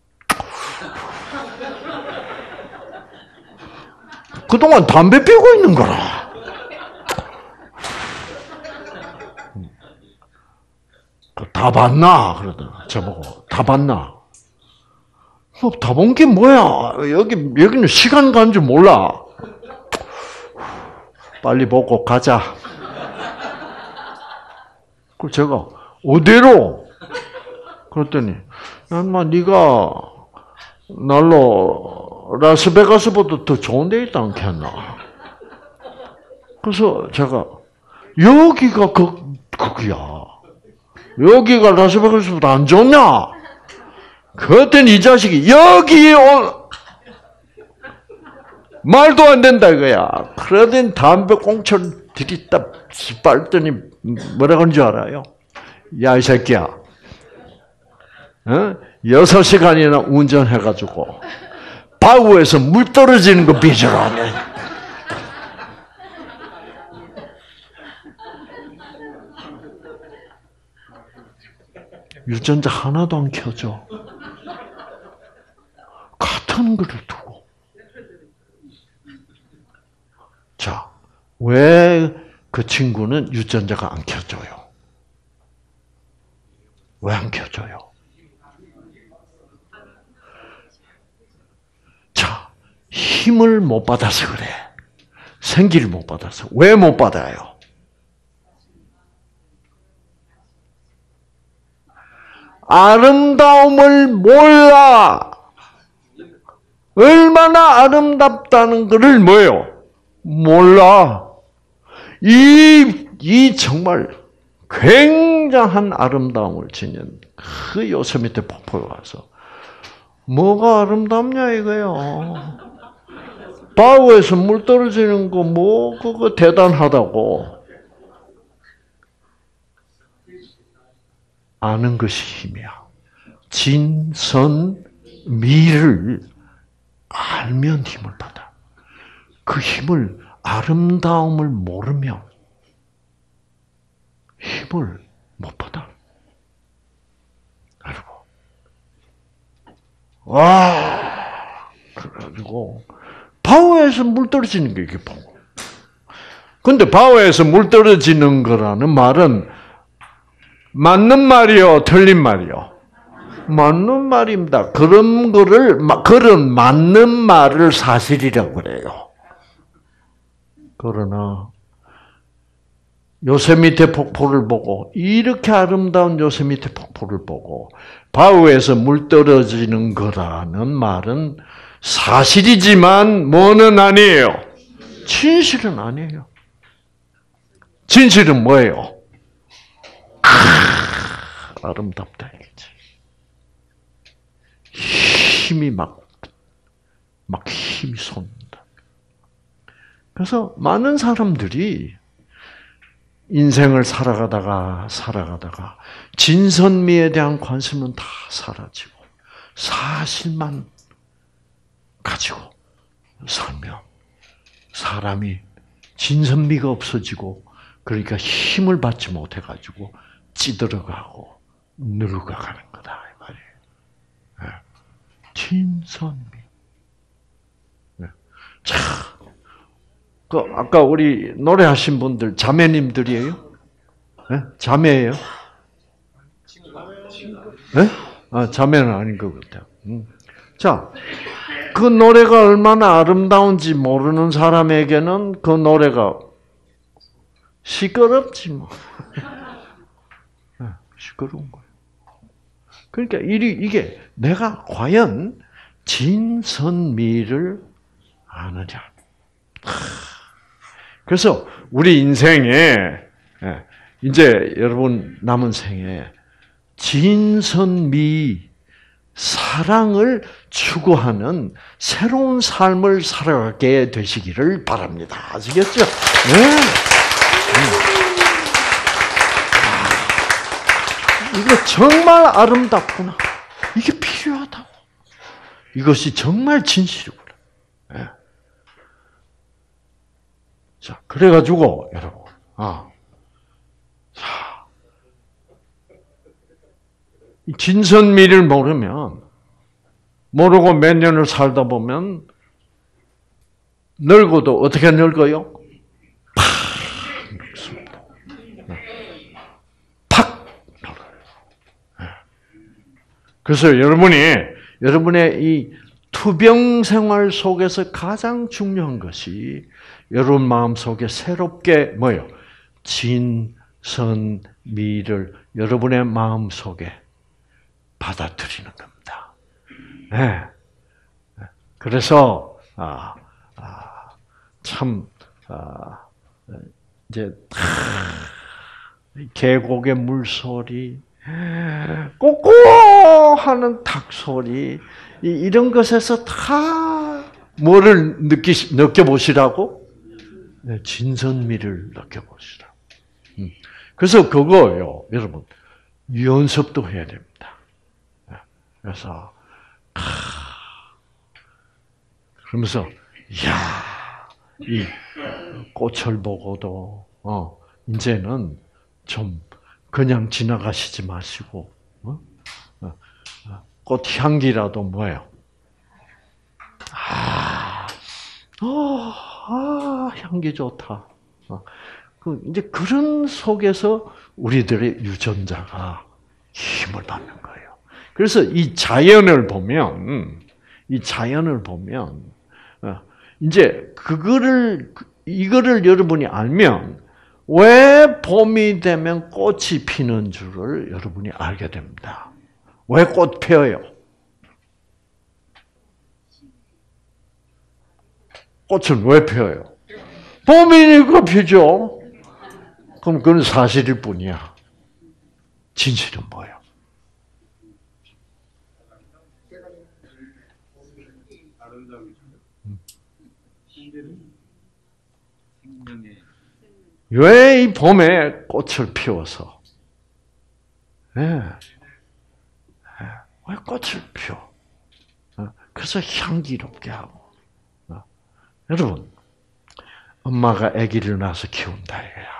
그동안 담배 피우고 있는 거라. 다 봤나? 그러더라. 저보고 다 봤나? 뭐, 다 본 게 뭐야? 여기 여기는 시간 가는 줄 몰라. 빨리 보고 가자. 그 제가 어디로? 그랬더니 엄마 네가 날로 라스베가스보다 더 좋은 데 있지 않겠나? 그래서 제가 여기가 그 그거야. 여기가 라스베가스보다 안 좋냐? 그랬더니 이 자식이 여기에 올 말도 안 된다 이거야. 그러더니 담배 꽁초를 들이다 빨더니 뭐라고 하는 줄 알아요? 야, 이 새끼야. 어? 여섯 시간이나 운전해가지고 바우에서 물 떨어지는 거 비교를 하네. 유전자 하나도 안 켜져. 같은 거를 두고. 자, 왜 그 친구는 유전자가 안 켜져요? 왜 안 켜져요? 자, 힘을 못 받아서 그래. 생기를 못 받아서. 왜 못 받아요? 아름다움을 몰라. 얼마나 아름답다는 것을 뭐예요? 몰라. 이, 이 정말 굉장한 아름다움을 지닌 그 요세미테 폭포에 와서 뭐가 아름답냐 이거요. 바위에서 물 떨어지는 거 뭐 그거 대단하다고. 아는 것이 힘이야. 진선미를 알면 힘을 받아. 그 힘을 아름다움을 모르면 힘을 못 받아. 알고. 와, 그래가지고 바위에서 물 떨어지는 게 이게 보고. 근데 바위에서 물 떨어지는 거라는 말은 맞는 말이요, 틀린 말이요. 맞는 말입니다. 그런 거를 그런 맞는 말을 사실이라고 그래요. 그러나 요세미테 폭포를 보고 이렇게 아름다운 요세미테 폭포를 보고 바위에서 물 떨어지는 거라는 말은 사실이지만 뭐는 아니에요. 진실은 아니에요. 진실은 뭐예요? 아, 아름답다 이거지. 힘이 막, 막 힘이 솟는다. 그래서 많은 사람들이 인생을 살아가다가 살아가다가 진선미에 대한 관심은 다 사라지고 사실만 가지고 살면 사람이 진선미가 없어지고 그러니까 힘을 받지 못해가지고 찌들어가고 늙어가는 거다 이 말이에요. 네. 진선미. 네. 자, 그 아까 우리 노래하신 분들 자매님들이에요? 네? 자매예요? 네? 아, 자매는 아닌 것 같아요. 음. 자, 그 노래가 얼마나 아름다운지 모르는 사람에게는 그 노래가 시끄럽지 뭐. 네, 시끄러운 거예요. 그러니까 이게 내가 과연 진선미를 아느냐. 그래서 우리 인생에 이제 여러분 남은 생에 진선미 사랑을 추구하는 새로운 삶을 살아가게 되시기를 바랍니다. 아시겠죠? 네. 이거 정말 아름답구나. 이게 필요하다고. 이것이 정말 진실이구나. 네. 자, 그래가지고 여러분, 아, 자, 진선미를 모르면 모르고 몇 년을 살다 보면 늙어도 어떻게 늙어요? 팍 늙습니다. 팍 늙어요. 그래서 여러분이 여러분의 이 투병 생활 속에서 가장 중요한 것이 여러분 마음 속에 새롭게 뭐요? 진선미를 여러분의 마음 속에 받아들이는 겁니다. 네. 그래서 아, 아, 참 아, 이제 계곡의 물소리, 꼬꼬 하는 닭 소리 이런 것에서 다 뭐를 느끼 느껴보시라고? 네, 진선미를 느껴보시라. 음. 그래서 그거요, 여러분 연습도 해야 됩니다. 그래서 아, 그러면서 야, 이 꽃을 보고도 어, 이제는 좀 그냥 지나가시지 마시고 어? 어, 꽃 향기라도 뭐예요? 아, 어, 아, 향기 좋다. 어, 그 이제 그런 속에서 우리들의 유전자가 힘을 받는 거예요. 그래서 이 자연을 보면, 이 자연을 보면, 이제 그거를, 이거를 여러분이 알면, 왜 봄이 되면 꽃이 피는 줄을 여러분이 알게 됩니다. 왜 꽃 피어요? 꽃은 왜 피어요? 봄이니까 피죠. 그럼 그건 사실일 뿐이야. 진실은 뭐예요? 왜 이 봄에 꽃을 피워서? 네. 왜 꽃을 피워? 그래서 향기롭게 하고. 여러분, 엄마가 아기를 낳아서 키운다 이거야.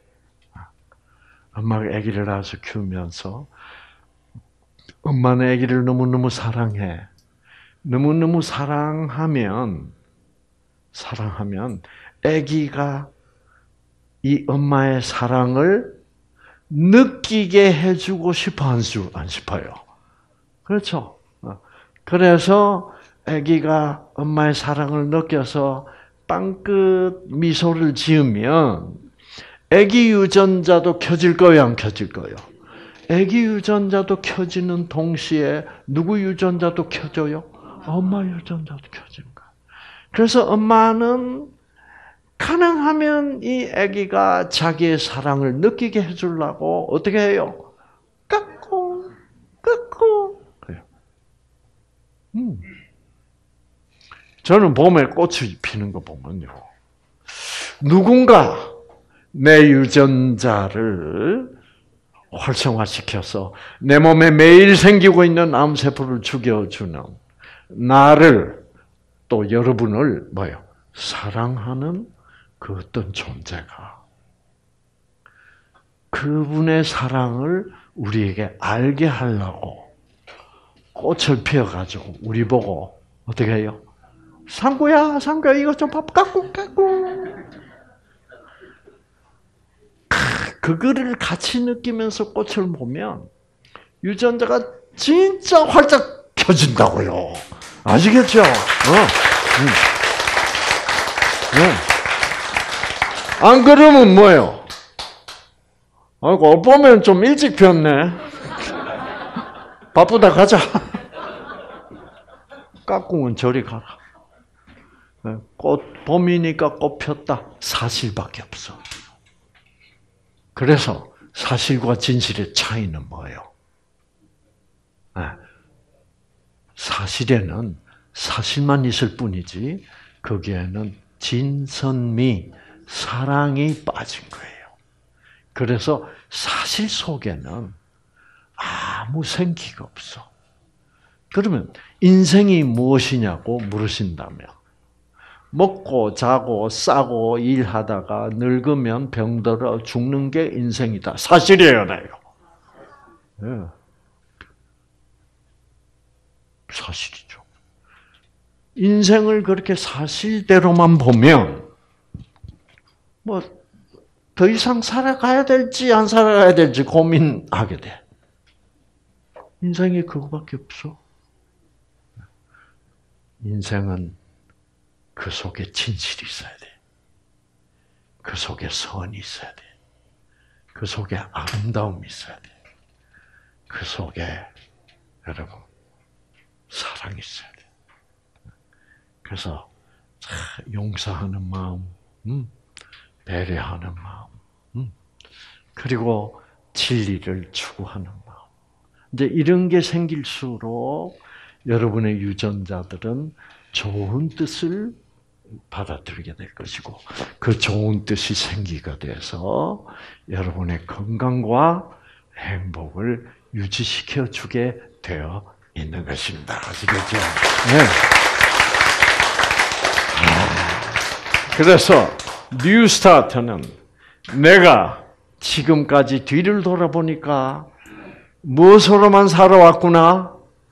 엄마가 아기를 낳아서 키우면서 엄마는 아기를 너무너무 사랑해. 너무너무 사랑하면 사랑하면 아기가 이 엄마의 사랑을 느끼게 해주고 싶어 안 싶어요? 그렇죠. 그래서 아기가 엄마의 사랑을 느껴서 빵끝 미소를 지으면 아기 유전자도 켜질 거예요, 안 켜질 거예요? 아기 유전자도 켜지는 동시에 누구 유전자도 켜져요? 엄마 유전자도 켜지는 거예요. 그래서 엄마는 가능하면 이 아기가 자기의 사랑을 느끼게 해주려고 어떻게 해요? 깎고, 깎고. 그래요. 음. 저는 봄에 꽃이 피는 거 보면요. 누군가 내 유전자를 활성화시켜서 내 몸에 매일 생기고 있는 암세포를 죽여주는 나를 또 여러분을 뭐요? 사랑하는 그 어떤 존재가 그분의 사랑을 우리에게 알게 하려고 꽃을 피워가지고 우리 보고 어떻게 해요? 상구야, 상구야, 이것 좀 밥 깎고 깎고. 그거를 같이 느끼면서 꽃을 보면 유전자가 진짜 활짝 켜진다고요. 아시겠죠? 어. 응. 응. 안 그러면 뭐예요? 아이고, 옷 보면 좀 일찍 피었네. 바쁘다 가자. 깍꿍은 저리 가라. 꽃, 봄이니까 꽃 폈다. 사실밖에 없어. 그래서 사실과 진실의 차이는 뭐예요? 사실에는 사실만 있을 뿐이지 거기에는 진선미, 사랑이 빠진 거예요. 그래서 사실 속에는 아무 생기가 없어. 그러면 인생이 무엇이냐고 물으신다면 먹고 자고 싸고 일하다가 늙으면 병들어 죽는 게 인생이다. 사실이에요, 나요. 네. 사실이죠. 인생을 그렇게 사실대로만 보면 뭐 더 이상 살아가야 될지 안 살아가야 될지 고민하게 돼. 인생이 그거밖에 없어. 인생은 그 속에 진실이 있어야 돼. 그 속에 선이 있어야 돼. 그 속에 아름다움이 있어야 돼. 그 속에 여러분 사랑이 있어야 돼. 그래서 용서하는 마음, 음, 배려하는 마음, 음, 그리고 진리를 추구하는 마음. 이제 이런 게 생길수록 여러분의 유전자들은 좋은 뜻을 받아들이게 될 것이고 그 좋은 뜻이 생기가 돼서 여러분의 건강과 행복을 유지시켜 주게 되어 있는 것입니다. 아시겠죠? 네. 그래서 뉴 스타트는 내가 지금까지 뒤를 돌아보니까 무엇으로만 살아왔구나?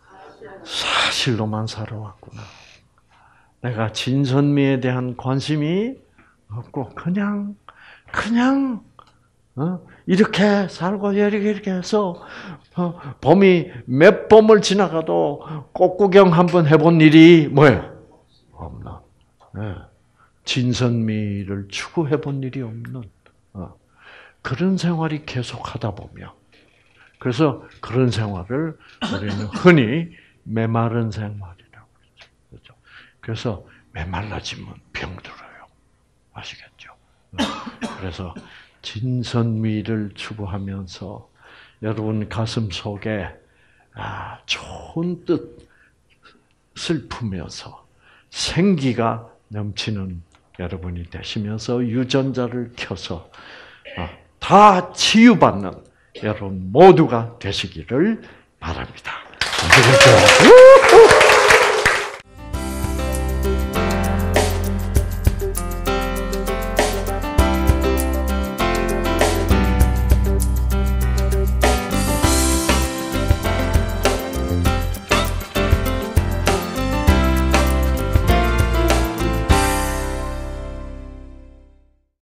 사실로만 살아왔구나. 내가 진선미에 대한 관심이 없고 그냥 그냥 어? 이렇게 살고 이렇게 이렇게 해서 어? 봄이 몇 봄을 지나가도 꽃구경 한번 해본 일이 뭐예요? 없나? 네. 진선미를 추구해본 일이 없는 어. 그런 생활이 계속하다 보면 그래서 그런 생활을 우리는 흔히 메마른 생활이라고 그러죠. 그렇죠? 그래서 메말라지면 병들어요. 아시겠죠? 그래서 진선미를 추구하면서 여러분 가슴 속에 아, 좋은 뜻을 품면서 생기가 넘치는 여러분이 되시면서 유전자를 켜서 다 치유받는 여러분 모두가 되시기를 바랍니다.